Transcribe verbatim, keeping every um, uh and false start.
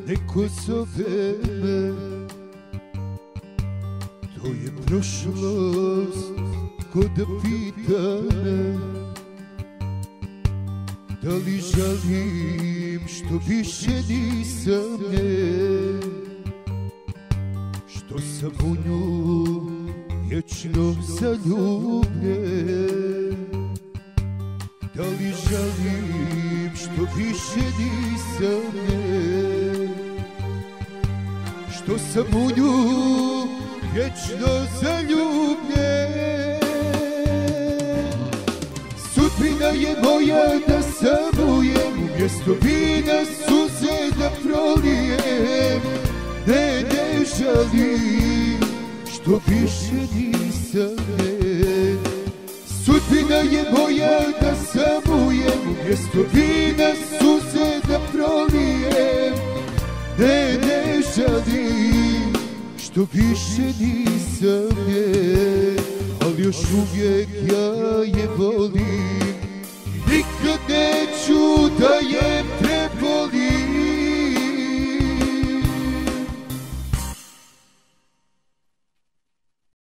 neko zove me. To je prošlost, ko da pita me da li žalim što više nisam nje, što sam u nju vječno zaljubljen. Da li žalim što više nisam nje, što sam u nju vječno zaljubljen. Sudbina je moja da samujem, umjesto vina suze da prolijem. Ne, ne žalim što više nisam njen. Sudbina je moja da samujem, umjesto vina suze da prolijem. Ne, ne žalim što više nisam njen, ali još uvijek ja je volim i nikad neću da je